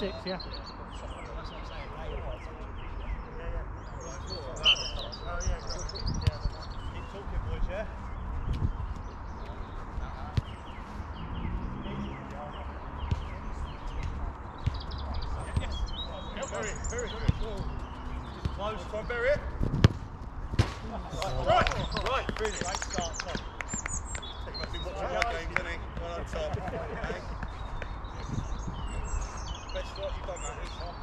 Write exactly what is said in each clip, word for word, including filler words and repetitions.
six, yeah. Very, very good. Close. Try and bury it. Right, right, finish. Great start, Tom. He must be watching my game, didn't he? Well done, Tom. Okay. Best start you've done, that is. Shot.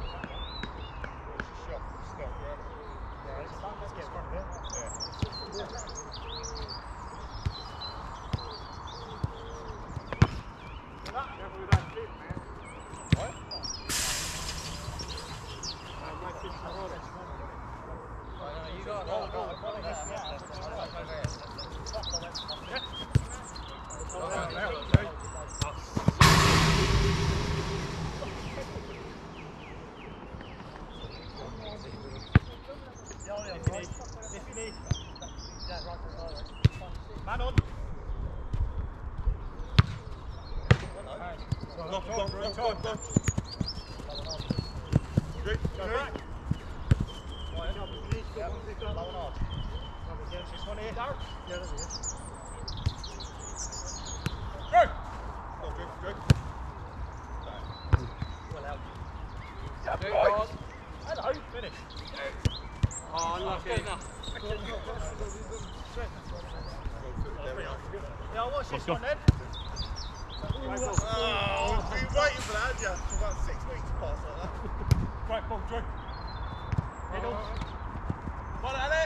Stop, yeah. Yeah, it's fun. Let's get front of it. Yeah. Careful with that tip, man. What? You got go, go, go. Man on. Go, go, go, go, go. Good, go back. Yeah, one on off. This one here. Yeah, that's it. Go! Go, Drew, Drew. Well out. Yeah, hello, finish. Oh, unlucky. Yeah, what's this one then? Oh, I've been waiting for that, haven't you? For about six weeks past like that. Great ball, Drew. Middle. Come on, Alex!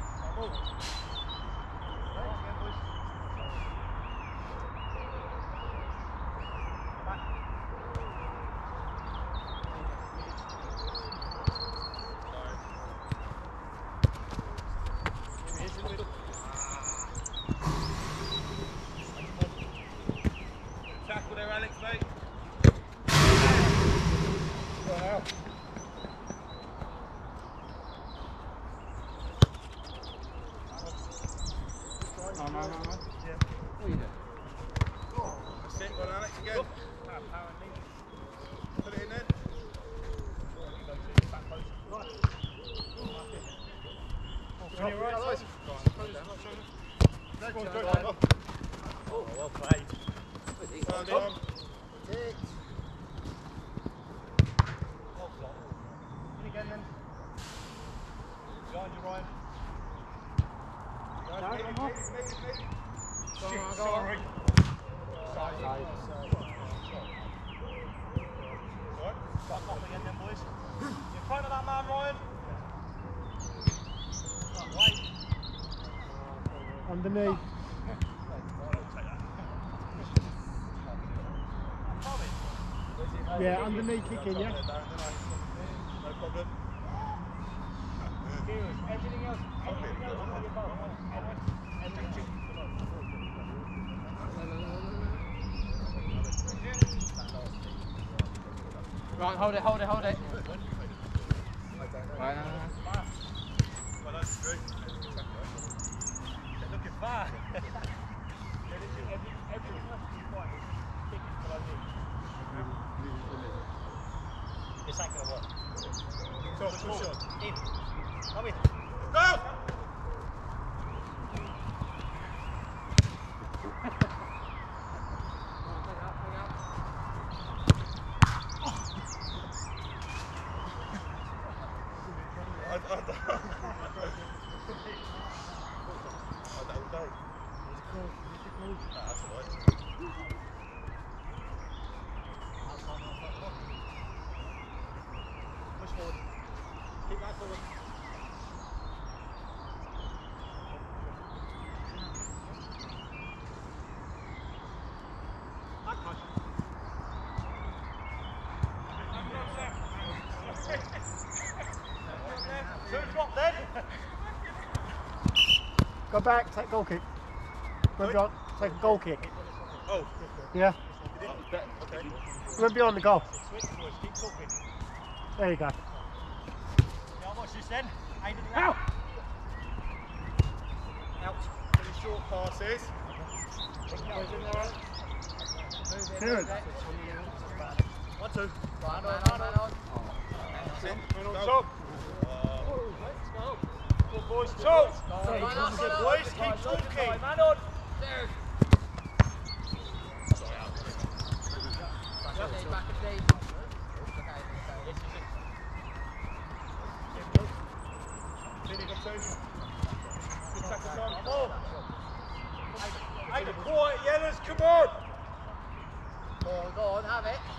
Tackle there, Alex, mate. Well, out. No, no, no, no. Yeah. What are you doing? That's it, well, Alex, again. Put it in there. Right. Right. Oh, well played. Well done. Six. In again then. Behind you, Ryan. No, I'm off. Shit, sorry. Sorry. Right. Start off again then, boys. You're in front of that man, Ryan. Right, wait. Underneath. Yeah, underneath kicking, yeah. No problem. Everything else, everything else will be above. Everything. Right, hold it, hold it, hold it. Right, no, no, no. Well done, Drew. They're looking far. Everything must be fine. Kicking below me. This ain't gonna work. Top, push on. In. Come in. Go! I don't know. That's alright. Push forward. Keep that forward. Back push. Two drop then. Go back, take goal kick. Run beyond, take a goal kick. Oh. Yeah. Okay. Run beyond the goal. Switch boys, keep talking. There you go. Yeah, watch this then. Aim it Out! Out. Any short passes. Kieran. One, two. Right, man, man, it. Man on Go. top. Let's go. Good boys, top. Hey, boys, keep talking. Man on. Hey, the quiet yellows, come on! Go on, go on, have it.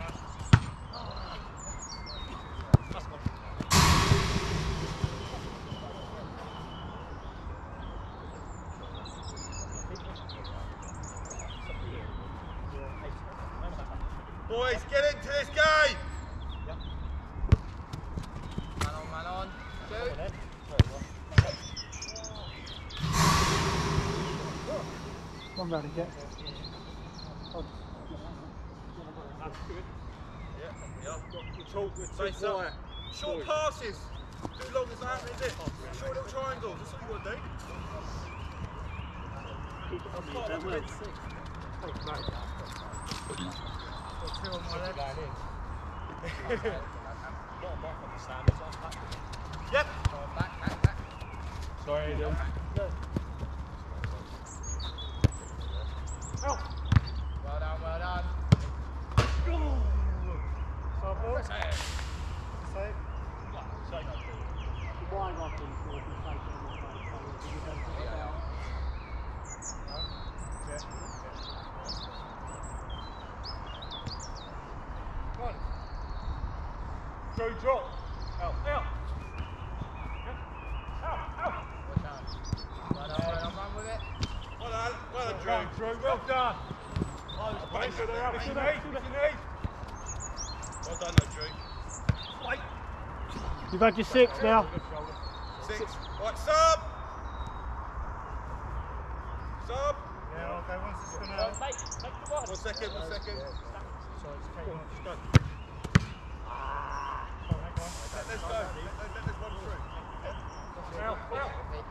Boys, get into this game! Man on, man on. Shoot. One round again. Yeah, yeah. Talk, say something. Short passes. Too long as that, is it? Short little triangles, that's what you want to do. Keep it on me, that will. Two on my left. Yep. Back, back, back. Sorry, Adrian. Out. Well done, well done. Softball. Save. Save. Wine off him so he can take it in the face. Yeah. Go drop. Out, out. Out, out. Watch out. Well done, well done, run with it. Well done, well done, Well Drew. Drew, well done. Oh, Thanks for the bang, help. bang, It's bang. an eight, it's an eight. Well done, though, Drew. Wait. You've had your six now. Six. Right, sub. Sub. Yeah, okay, once it's gonna Well, mate, take the one. One second, one second. Sorry, it's Go on, just go. Let this go. Let, let, let this one through. Out, out.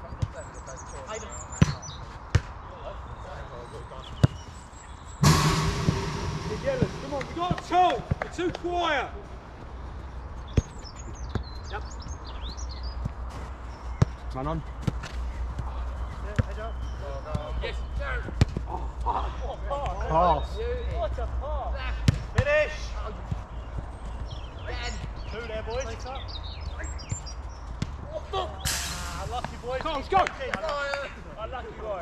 The yellows, come on, we got to talk. You're too quiet. Yep. Man on. Yes, sir. pass. What a pass. Finish. Ben. Two there, boys. Ah, lucky boys. Come on, let's go. Unlucky boy.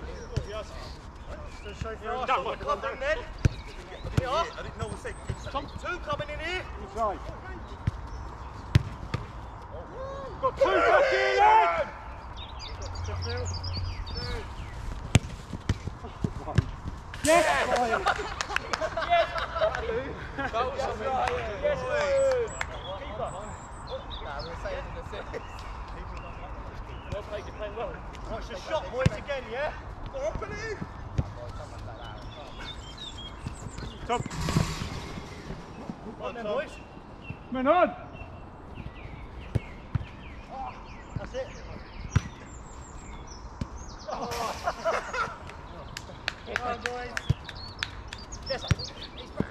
That one. Come on, Ned. Yeah. I didn't know what to say. Two coming in here. Right. Got two back in, lad. Yes! Yes. That was yes, right. Yes, good. Keeper. Nah, we're saving the six. Well played, you're playing well. Watch the shot, boys, again, yeah? Open it. Top. On then, boys. Man on. That's it. Oh. Come on, boys. Yes. He's back.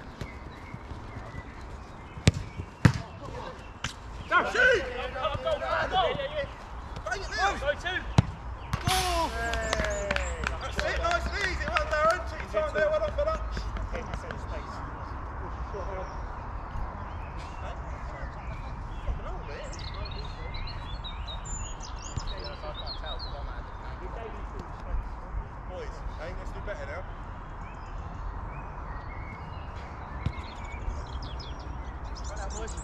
Go, shoot. Go, go, go, go. Yeah, yeah, yeah. Bang it now. Go two. Oh. That's it, nice and easy. Well, Darren. Take your time there. Well done for that. Boys, hey, let's do better now. Right now, boys.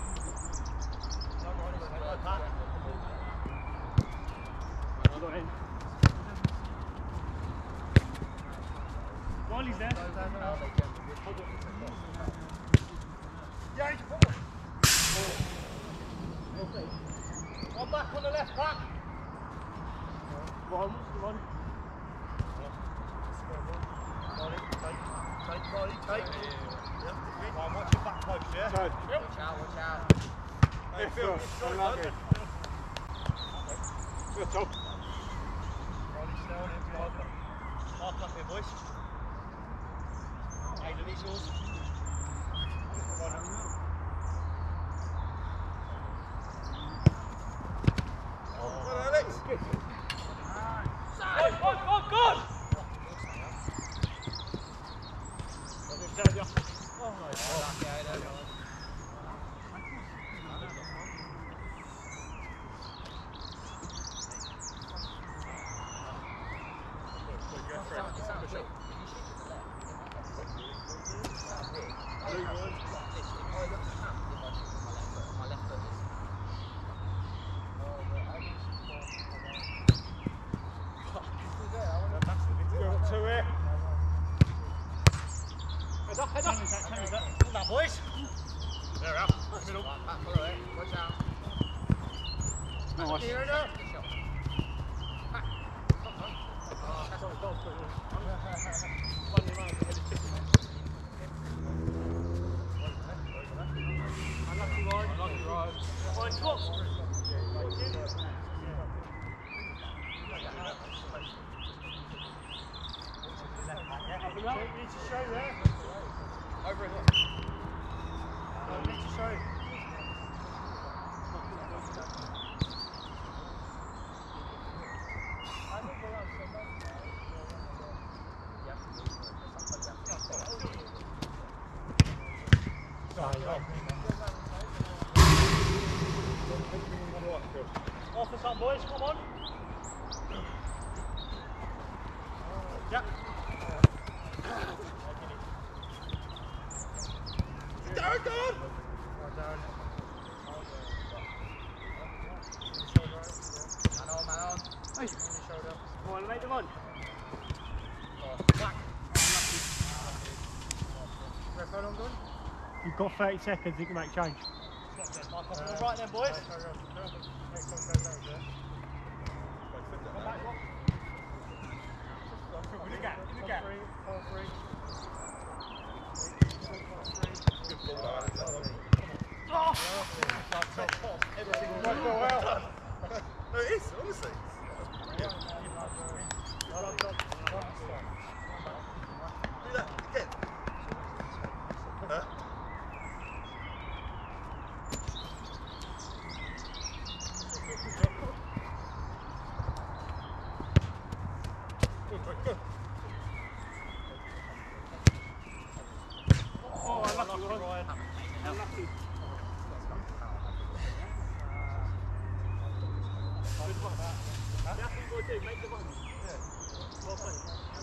Riley's there. Yeah, one back on the left back. One, one. Molly, take, take, Molly, take. Yeah, right, watch your back post, yeah? So, Watch out, watch out. Hey, Phil, Yes, it's sir. shot, Unlucky. bud. good top. Molly, stay on it, mark up. Mark up here, boys. Hayden, it's yours. middle. Back below it. Watch out. Nice. Here now. Need to show there. Over it. No, need to show. Off for some boys, come on. Yeah. Darren, go on! Man on, man on. Hey. Come on, make them on. You've got thirty seconds, you can make change. Right then, boys. In the gap, in the gap. Good ball, Darren. No, it is, honestly. Brilliant. Do that again. Huh? Oh, unlucky, Ryan. Unlucky. Good one. That's what you've got to do, make the run. Well played.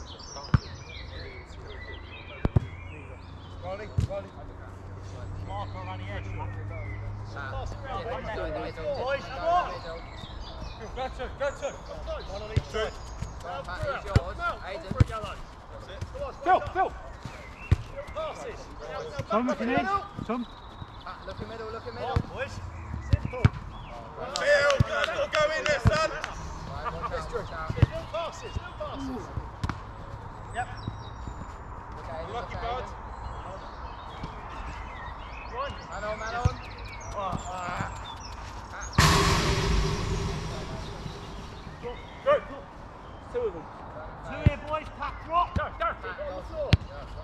Riley, Riley. Marker around the edge. Pass around. Boys, come on. Go to, go to. One on each side. That is yours. Aiden. Phil, Phil! Passes. Tom, if you need. Tom. Ah, look in middle, look in middle. Come on, boys. Simple. Phil, that's got to go in there, son. Right, watch out, watch out. Little passes, little passes. Yep. Look at Aiden, Lucky look at bud. Aiden. One. Man on, man on. Go. Two of them. Two here, boys. Pack drop. Go, go. Keep it on the floor.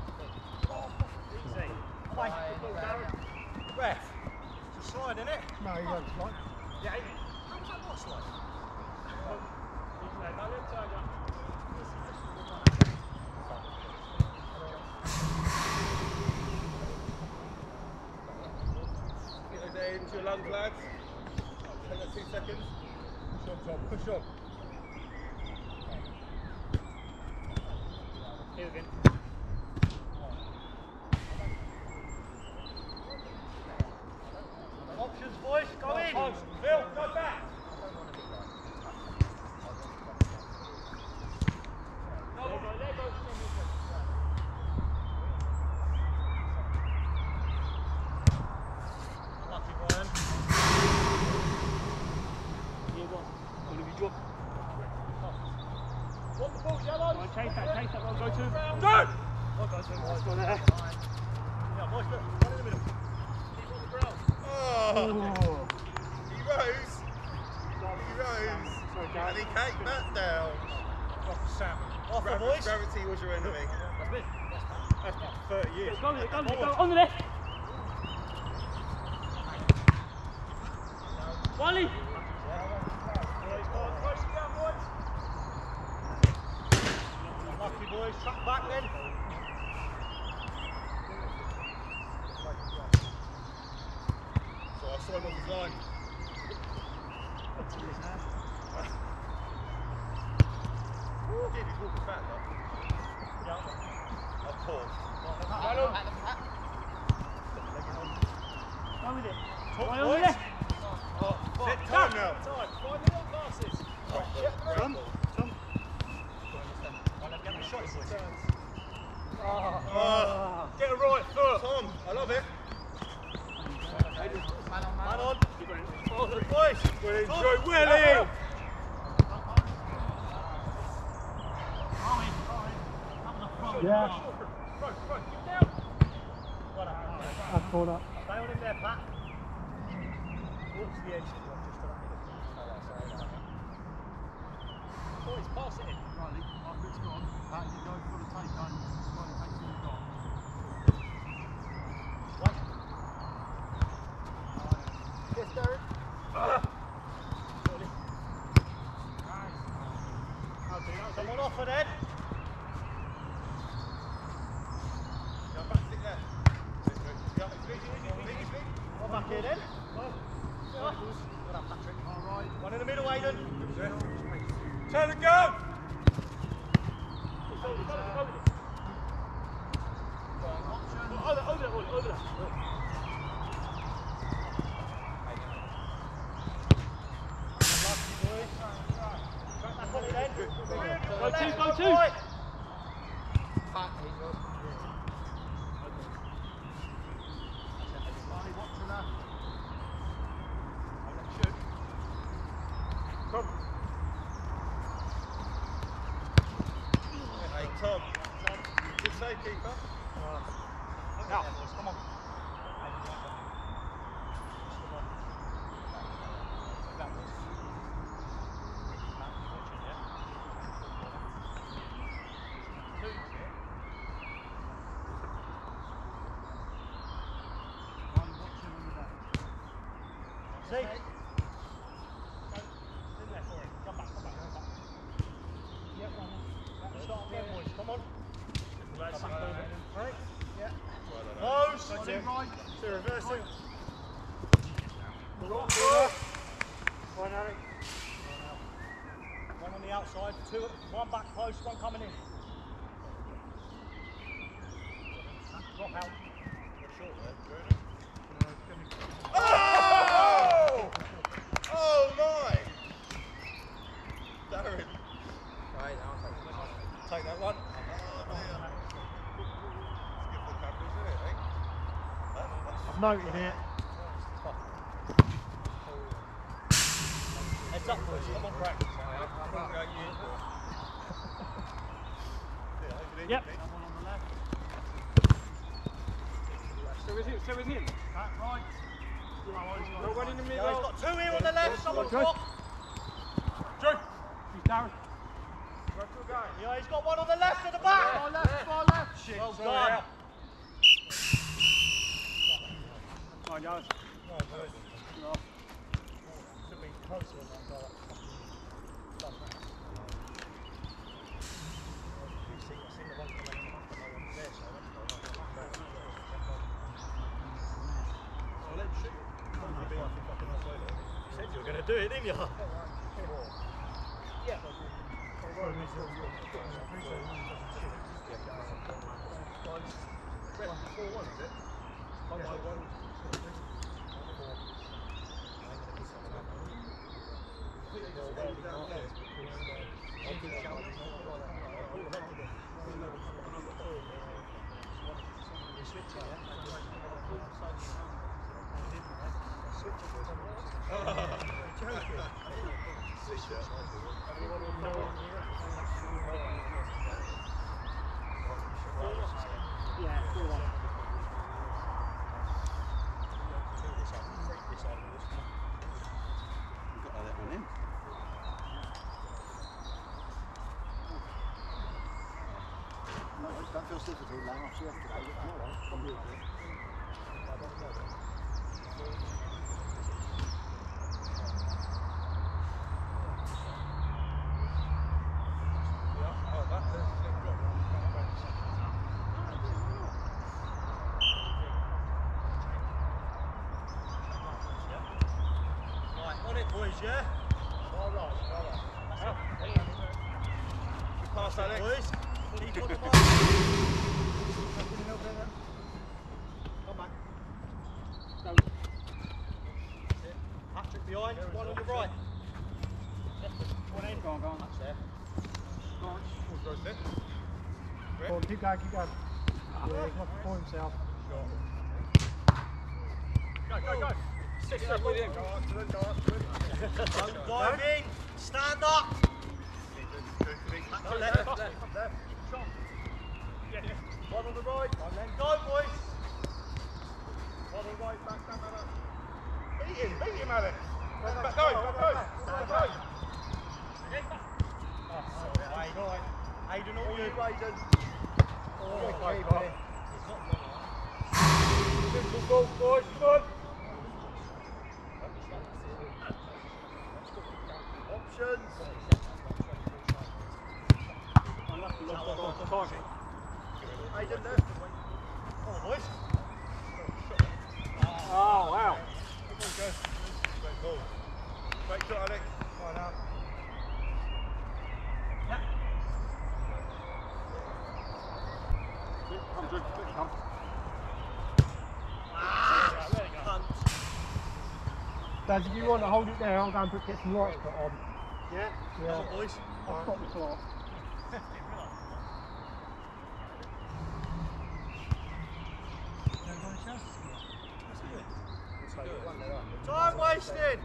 Easy. Play. Good ball, Darren. Ref. It's a slide, isn't it? No, you don't slide. Yeah, Aiden. How was that not a slide? Easy, mate. No, let's turn you. Get those air into your lungs, lads. Take that two seconds. Push on, Tom, push on. Here again. Options, boys. Go in. Phil, go back. There you go, there you go. Lucky Ryan. Here, one. One of you drop. What the ball's yellow? Go on, chase that, chase that one, go to him. Go! Well done, Tim. Let's go there. Yeah, boys, look. One in the middle. Keep on the ground. Oh, Oh. he rose. He rose. Sorry, And he Darren. came back down. Off the salmon. Off the Gra- boys. Gravity was your enemy. That's me. That's me. thirty years. Go with it, go with it, go on the left. Wally! Lucky boys, track back then. So I saw him off his line. Did he's walking back though? I've paused. Go with it. Top Why on the boys. left? Oh, set time now. Time. Five minute passes. Tom, Tom. Get the shot, boys. Oh, Get a right foot. Tom, I love it. Aiden. Willie, Joy, Willie! Yeah. That's corner. Stay on him there, Pat. What's the exit one? Just to that middle. Boys, pass it in. Riley, after it's gone, Pat, you go for the take home. Riley takes all the goal. Yes, Derek. Someone off it, Ed. Go back, stick there. Go, easy, easy, easy, easy. One back here, then. Well done, Patrick. All right. One in the middle, Aidan. Turn and go! Over, over that, over that. Go two, go two! Hey, Tom. Good save, keeper. Now, boys, come on. See? In there for him. Come back, come back, come back. Yeah, one more. Start again, boys. Come on. Come back, right? Yeah. Close. Right, in, right. So reverse it. One, Harry. One on the outside, two, one back post, one coming in. Drop out. Oh! Oh my! Darren. Right, now take that one. Oh dear. It's good for the cameras, isn't it, eh? I've noted it. Heads up, boys. Come on, crack. Yep. Stay with him, stay with him. Back right. No one in the middle. Yeah, he's got two here on the left, someone's got. Joy! He's Darren. Yeah, he's got one on the left at the back. Far left, far left. Shit. Well Sorry, done. out. Fine, guys. Should be closer on that goal. Done that. You see, I seen the one coming in, but no one's there, so I went for it. I'll let you shoot. You'll be like a fucking halfway there. You said you were going to do it, didn't you? Yeah. four one, is it? One by one. Yeah, four one. Got that one in. No, don't feel super too long. I'll see after that. No, I'll come here. Right, on it, boys, yeah? All right, all right. That's it. Good pass, Alex. Boys, keep on the mark. Come back. Go. That's it. Patrick behind, one on your right. One in. Go on, go on. That's there. Go on. Goes there. Go on, keep going, keep going. Yeah, he's not for himself. Go, go, go. Six up, William. Go up to them, go up to them. Don't dive in. Stand up. No, left, left, left. left. Yeah, yeah. One on the right. One then. Go, boys. One on the right, back, back, back, back. Beat him, beat him, Alex. Back, back, go, go, go. Go, go. Aiden, Aiden, all you. Aiden. Oh, Okay, it's boy. not long. Simple ball, boys, come on. Options. Aiden left. Come on, boys. Oh, wow. Great ball. Great shot, Alex. Right now. Come, Drew, come. Ah, There you go. cunt. Dad, if you want to hold it there, I'll go and put, get some lights put on. Yeah? Yeah. Come on, boys. I'll stop the clock. Time wasted.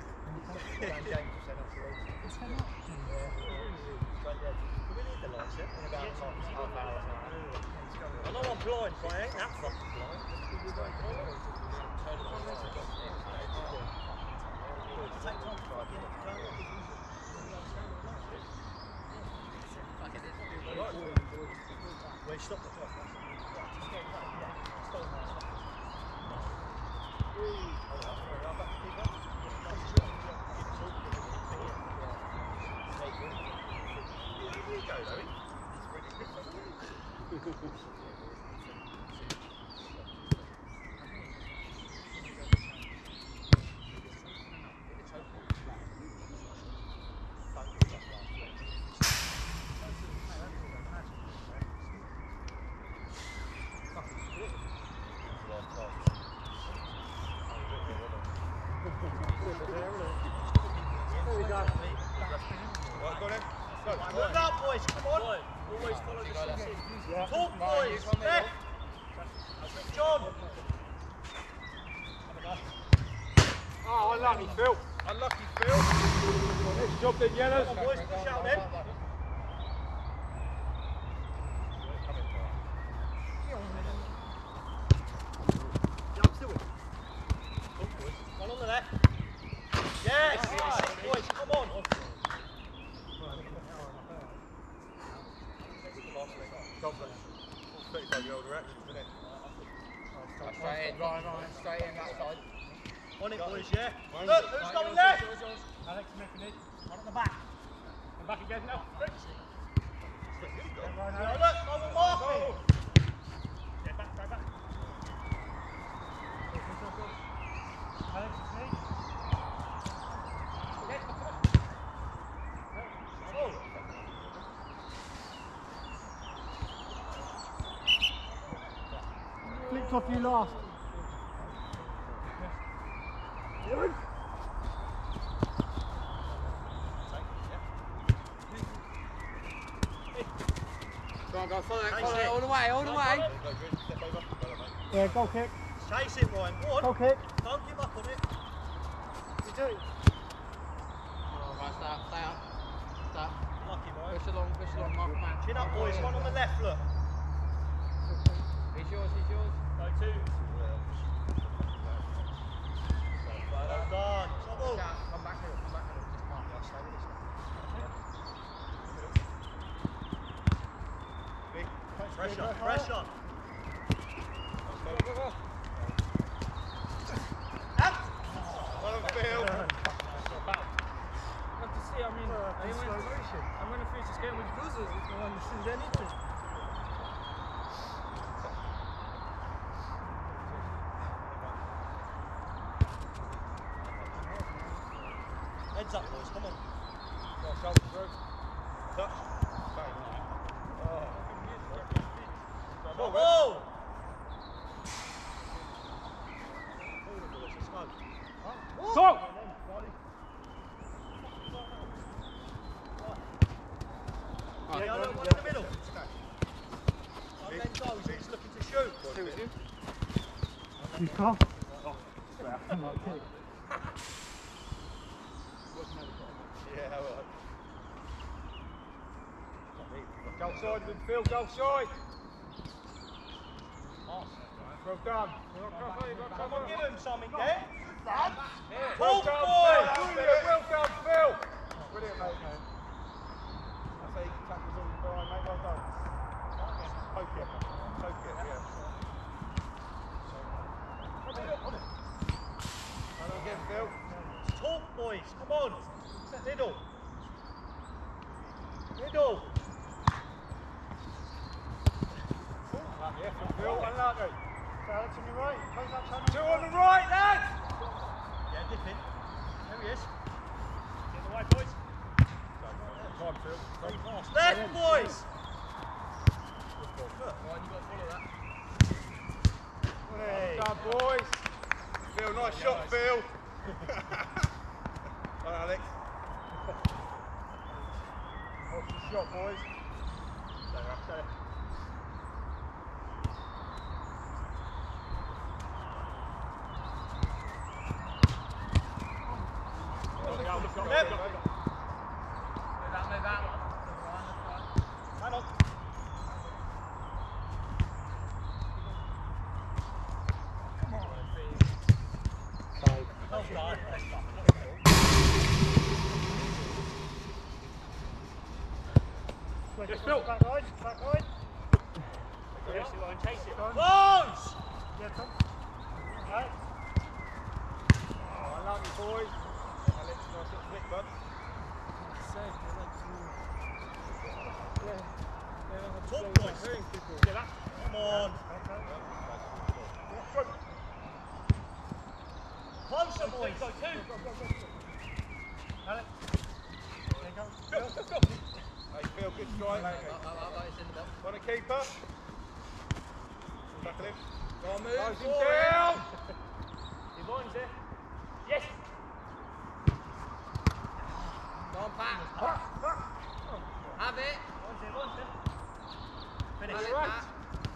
I know I'm blind, but I ain't that fucking blind. Take time to fucking Wait, stop the clock. Right, go then. Go. Look up, boys, come on. Always follow the system. Talk, boys. Left. John. Oh, unlucky, Phil. Unlucky, Phil. Next job then, Yellows. Come on, boys, push out them. Jump still. Talk, boys. One on the left. Yes, yes, boys, come on. thirty-five year old erections, isn't it? Straight in, right, right, straight in that side. On it, boys, yeah? Look, who's going left? Alex Smith, one at the back. And back again now. Now look, no one marking. Yeah, back, go back. Alex Smith. Flicked off you last. Go on, go, follow it, follow it, all the way, all the way. Yeah, goal kick, Chase it, Ryan. Go goal on. kick. Don't give up on it. You do it. Oh, right, stay up, stay up. Stay up. Lucky, Ryan. Push along, push along, Mark, man. Chin up, boys. One on the left, look. He's yours, he's yours. Go two. Well done. Trouble. Come come back here, come back here. Just mark it, I'll stay with this one. Pressure, pressure. Out. Well done, Phil. Have to see, I mean, I went, I'm going to finish this game with cruisers if no one sees anything. Heads up, boys. Come on. Touch. Bang. Oh. Trouble. Go! Yeah, no, no, one in the middle. One then goes. He's looking to shoot. You can't. Yeah, all right. Go side with Phil, go side. Well done. Come on, give him something, then. Well Talk, done, boy. Phil. Brilliant. Well done, Phil. Brilliant, mate. That's how you tackles on the Brian, mate. Well done. Poke it. Poke it, yeah. Well again, Phil. Talk, boys. Come on. Middle. Middle. Yeah, from Phil. Unlucky. Alex on your right. Close that channel. Two on the right, lads. Yeah, dip in. There he is. Get the way, boys. Time, Phil. Very fast. Left, boys. Right, you got to follow that. Hey. Well done, boys. Phil, nice shot, Phil. All right, Alex. What's the shot, boys? Stay up, stay up. Left. Move out, move out. Hang on. Well done. Yes, Phil. Back line. Back line. Chase it, Ryan, chase it. Close! Yeah, Tom. Right. Oh, unlucky, boys. Alex, nice little flick, bud. Talk, boys. Get up. Come on. Closer, boys. Go, two. Alex. There you go. Go, go, go. Hey, Phil, good strike. Oh, oh, oh, it's in the box. Want a keeper? Tackle him. Go on, move. Close him forward. down. Yvonne's there. Yes. Go on, Pat. Have it. One's there, one's there. Finish. Have it, right. Pat.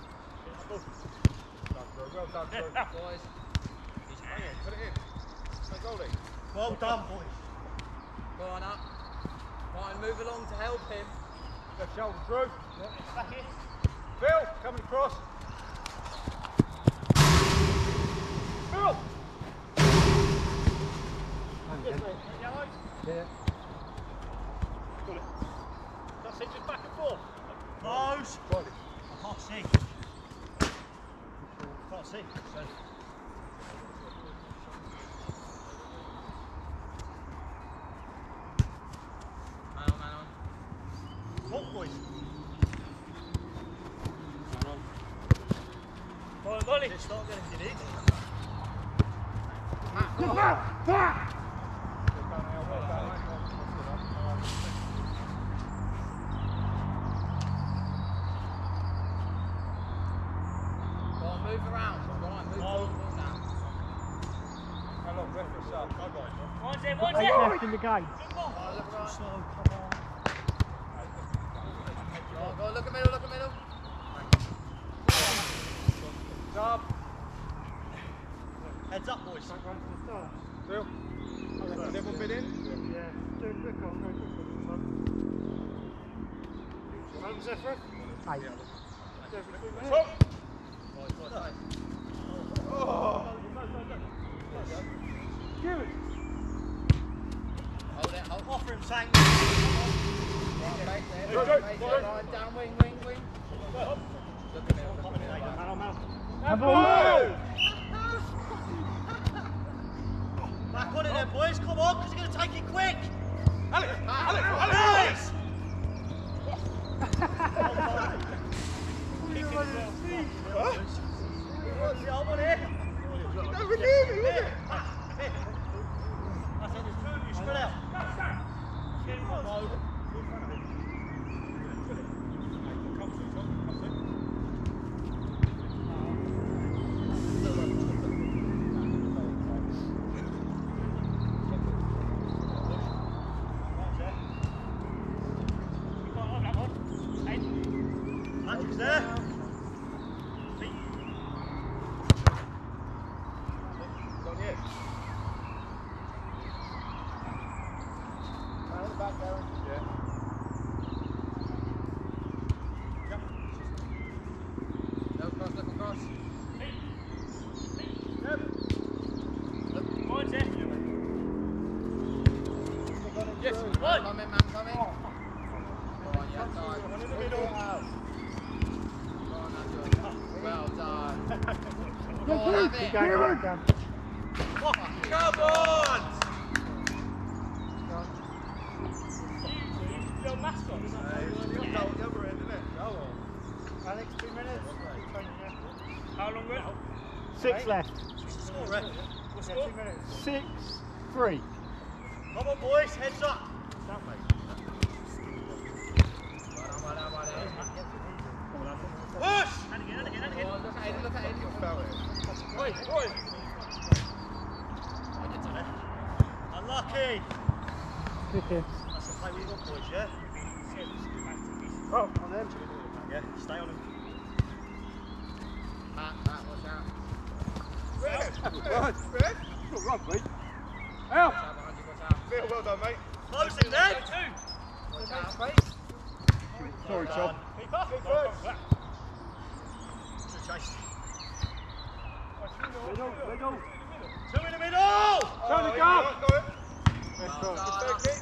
Done, Phil. Well done, Phil. Boys. Hang in, put it in. No goalie. Well done, boys. Go on up. Martin, move along to help him. Left shoulder through. Back here. Phil, coming across. Phil! Yeah. That's it, just back and forth. Close. Body. I can't see. Can't see. So. Man on, man on. Talk, boys. Come on, Molly. It's not going to get in. Matt, go on. Go on, move around. Right, move No. forward now. How long left for sub? Go guys. One's there, one's Eight there. left in the game. Good ball. Oh, look right. Slow, come on. Go on, go on, look at middle, look at middle. Sub. Heads up, boys. Back line from the start. Phil. Has everyone been in? Yeah. Do it quick on. Go quick on. How long was that for? Eight. Top. Boys, boys, boys. Oh. Give it. Hold it, hold it. Offer him something. Right, mate, there, Go, right, go, mate, go. there, right, down, wing, wing, wing. Look at middle, look at middle. Man on, man on. Have a Back on it then, boys. Come on, because you're going to take it quick. Alex, Alex, Nice. What's the other one here? No, we're leaving, isn't it? I said there's two of you spread out. Get him on, Mo. Andrew's there. Feet. Done yet? back, Darren. Yeah. Look across, look across. Mine's it. Yes. One. Come in, man, come in. Go on, yeah, time. One in the middle. Go on, Andrew. Well done. Go on, have it. Come on! Little mascot, isn't it? The other end, isn't it? Alex, two minutes. How long left? Six left. Score, Red. What's score? Two minutes. Six, three. Come on, boys, heads up. Well done, well done, well done. Push! And again, and again, and Go again. on, look at it, look at it. Oi, oi. Unlucky. Kick it. That's the play we want, boys, yeah? Oh, on them. Yeah, stay on him. Pat, Pat, watch out. Red! Right. Red! Good run, mate. Watch Out. out behind you, watch out. Phil, well done, mate. Close it, Ned! Watch out. Sorry, Tom. Keep up. Keep up. Good chase. Middle, middle. Two in the middle! Turn Oh, the you gap. got it, got it. Let's Well go. done. Fair kick.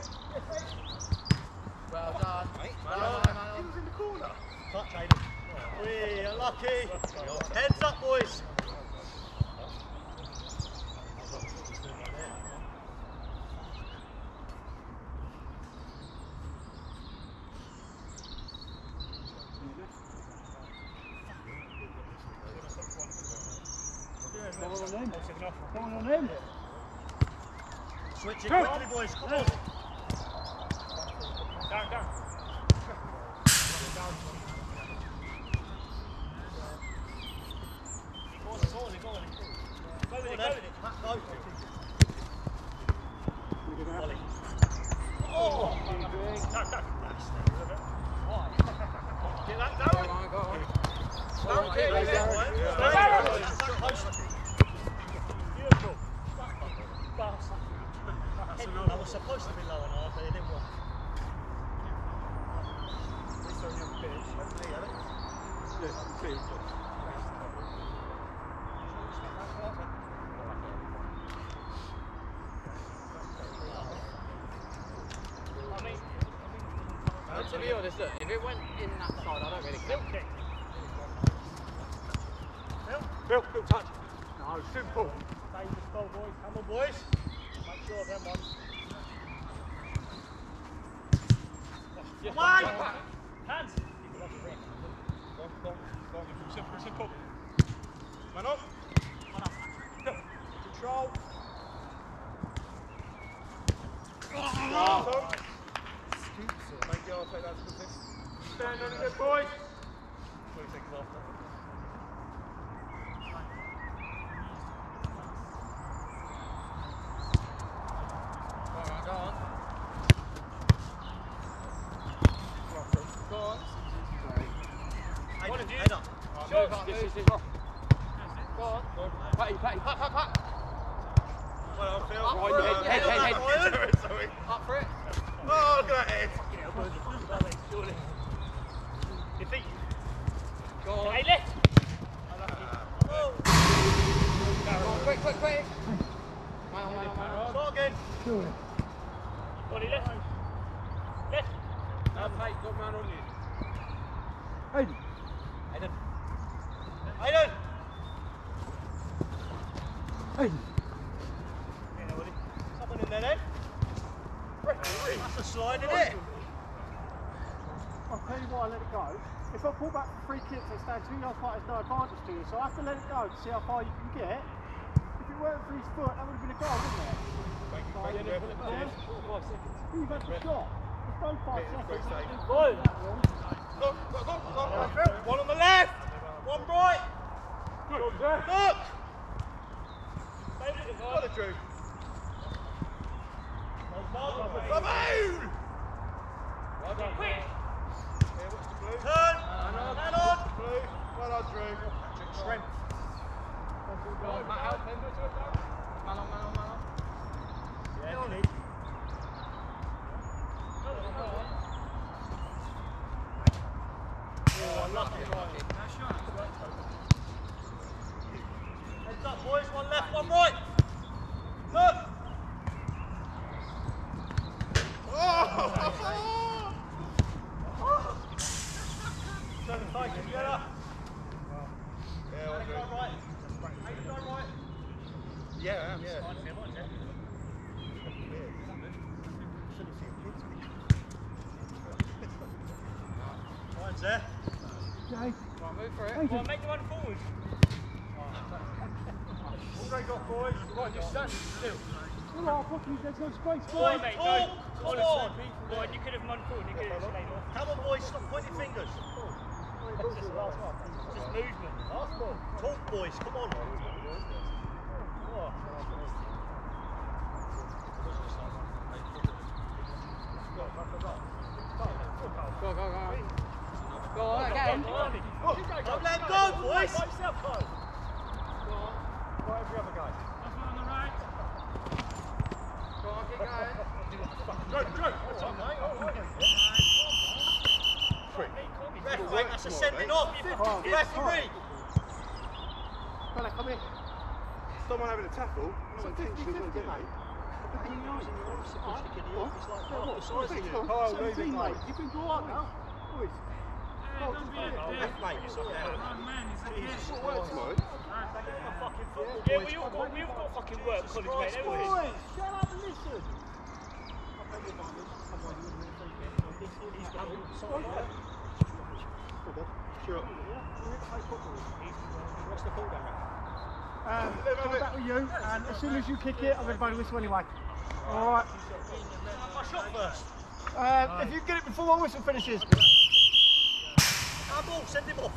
Well done. Mate, Man man on, on. man He on. was in the corner. Touch, Aiden. Wee, unlucky. Heads up, boys. Come on them. Come on them. Switch it Go. quickly, boys. Come on. Down, down. Go on, go on, go on. Go with it, go with it. Matt, go. Volley. Oh! Down, down. Get that Go down. on, go on. Don't get it. Beautiful. That was supposed to be low and hard, but it didn't work. But to be honest, look, if it went in that side, I don't really care. Phil, Phil, touch. No, simple. Stay with the ball, boys. Come on, boys. Make sure of them ones. Away! Hands. Go on, go on, go on. Simple, simple. Man up. Control. Tom. Thank you, I'll take that as a good thing. Stand on it, boys. twenty seconds after. Go on. Go on. Head, head up. Move up, move. Go on. Patty, Patty, pat, pat, pat. Well, I'll feel. Up for it. Head, head, head. Sorry. Up for it. Oh, look at that head. Your feet. Go on. Hey, left. Go on, quick, quick, quick. Man on, man on, man on. Start again. Body left. Left. Now, Pate, got man on you. Aiden. Aiden. Aiden. Aiden. Someone in there then. That's a slide, isn't it? I'll tell you why I let it go. If I pull back for free kicks, they stand two yard fighters, no advantage to you. So I have to let it go to see how far you can get. If it weren't for his foot, that would have been a goal, wouldn't it? Thank you, thank you, Ref. You've had the shot. It's no five Great seconds. save. Good. Go, go, go, go. One on the left. One right. Good, there. Look. Stay with it, Got guys. it, Drew. Baboon. Quick. Here, what's the blue? Turn. Man on. Blue. Well done, Drew. Strength. Go on, Matt, help him. Man on, man on, man on. Yeah, Nick. Mine's there. Jay. Come on, move for it. Adrian. Make the one forward. All they got, boys. Right, just stand still. All right, fucking, there's no space. Boy, mate, Talk. go. Come Honestly, on. boy, you could have run forward, you could have just laid off. Come on, boys. Stop pointing fingers. Just the last one. Just movement. Talk, boys. Come on. Go, go, go. Go on, again. Don't let him go, boys. By yourself, Kyle. Right, every other guy. On the right. Go on, keep going. Go, go. That's on, mate. All right. Referee, that's a sending off. Referee. Fella, come here. Someone having a tackle. No intention of doing it. Kyle, leave it, mate. You can go on now. Boys. Mate, it's up there. Jesus Works, Christ. mate. Fucking football, Yeah, boys. we all got, we all got fucking work, college mate, haven't we? Boys, shut up and listen. Sure. What's the call down? Um, I'll back with you, and as soon as you kick it, I'm going to blow the whistle anyway. Alright. My shot first. Um, if you get it before my whistle finishes. Come on, send him off.